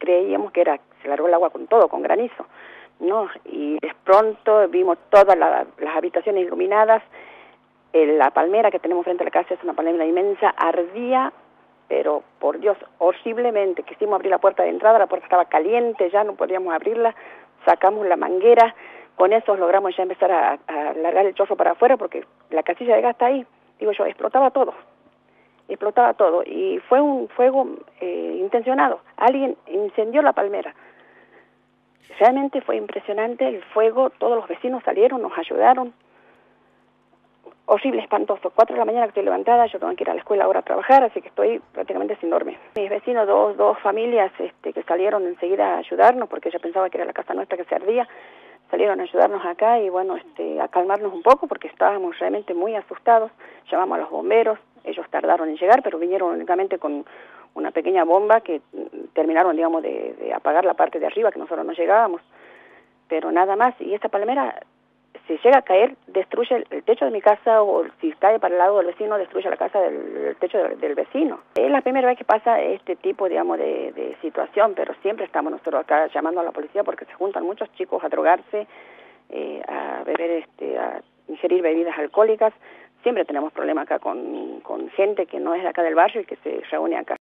creíamos que se largó el agua con todo, con granizo, ¿no? Y de pronto vimos todas las habitaciones iluminadas. La palmera que tenemos frente a la casa es una palmera inmensa, ardía, pero por Dios, horriblemente. Quisimos abrir la puerta de entrada, la puerta estaba caliente, ya no podíamos abrirla, sacamos la manguera, con eso logramos ya empezar a largar el chorro para afuera, porque la casilla de gas está ahí, digo yo, explotaba todo, y fue un fuego intencionado, alguien incendió la palmera. Realmente fue impresionante el fuego, todos los vecinos salieron, nos ayudaron. Horrible, espantoso. 4 de la mañana que estoy levantada, yo tengo que ir a la escuela ahora a trabajar, así que estoy prácticamente sin dormir. Mis vecinos, dos familias que salieron enseguida a ayudarnos, porque yo pensaba que era la casa nuestra que se ardía, salieron a ayudarnos acá y bueno, a calmarnos un poco, porque estábamos realmente muy asustados. Llamamos a los bomberos, ellos tardaron en llegar, pero vinieron únicamente con una pequeña bomba que terminaron, digamos, de apagar la parte de arriba, que nosotros no llegábamos, pero nada más. Y esta palmera, si llega a caer, destruye el techo de mi casa, o si cae para el lado del vecino, destruye la casa el techo del vecino. Es la primera vez que pasa este tipo, digamos, de situación, pero siempre estamos nosotros acá llamando a la policía porque se juntan muchos chicos a drogarse, a beber, a ingerir bebidas alcohólicas. Siempre tenemos problemas acá con gente que no es de acá del barrio y que se reúne acá.